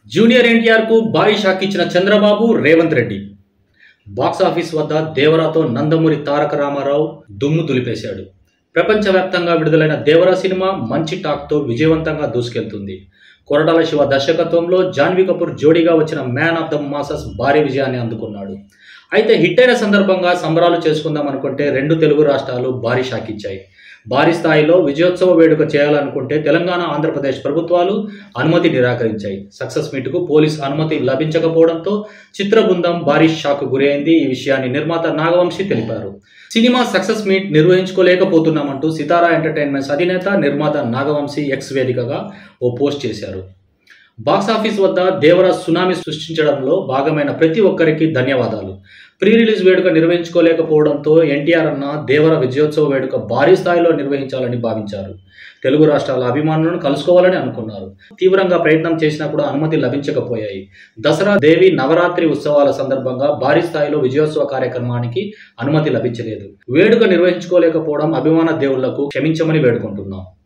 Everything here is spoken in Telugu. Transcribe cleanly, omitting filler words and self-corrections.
జూనియర్ ఎన్టీఆర్ కు భారీ షాక్ ఇచ్చిన చంద్రబాబు, రేవంత్ రెడ్డి. బాక్సాఫీస్ వద్ద దేవరాతో నందమూరి తారక రామారావు దుమ్ము దులిపేశాడు. ప్రపంచవ్యాప్తంగా విడుదలైన దేవరా సినిమా మంచి టాక్తో విజయవంతంగా దూసుకెళ్తుంది. కొరటాల శివ దర్శకత్వంలో జాన్వీ కపూర్ జోడీగా వచ్చిన మ్యాన్ ఆఫ్ ద మాసస్ భారీ విజయాన్ని అందుకున్నాడు. అయితే హిట్ అయిన సందర్భంగా సంబరాలు చేసుకుందాం అనుకుంటే రెండు తెలుగు రాష్ట్రాలు భారీ షాక్ ఇచ్చాయి. భారీ స్థాయిలో విజయోత్సవ వేడుక చేయాలనుకుంటే తెలంగాణ, ఆంధ్రప్రదేశ్ ప్రభుత్వాలు అనుమతి నిరాకరించాయి. సక్సెస్ మీట్కు పోలీస్ అనుమతి లభించకపోవడంతో చిత్ర బృందం భారీ షాక్ గురైంది. ఈ విషయాన్ని నిర్మాత నాగవంశి తెలిపారు. సినిమా సక్సెస్ మీట్ నిర్వహించుకోలేకపోతున్నామంటూ సితారా ఎంటర్టైన్మెంట్స్ అధినేత, నిర్మాత నాగవంశి ఎక్స్ వేదికగా ఓ పోస్ట్ చేశారు. బాక్సాఫీస్ వద్ద దేవరా సునామీ సృష్టించడంలో భాగమైన ప్రతి ఒక్కరికి ధన్యవాదాలు. ప్రీ రిలీజ్ వేడుక నిర్వహించుకోలేకపోవడంతో ఎన్టీఆర్ అన్న దేవర విజయోత్సవ వేడుక భారీ స్థాయిలో నిర్వహించాలని భావించారు. తెలుగు రాష్ట్రాల అభిమానులను కలుసుకోవాలని అనుకున్నారు. తీవ్రంగా ప్రయత్నం చేసినా కూడా అనుమతి లభించకపోయాయి. దసరా, దేవి నవరాత్రి ఉత్సవాల సందర్భంగా భారీ స్థాయిలో విజయోత్సవ కార్యక్రమానికి అనుమతి లభించలేదు. వేడుక నిర్వహించుకోలేకపోవడం అభిమాన దేవుళ్లకు క్షమించమని వేడుకుంటున్నాం.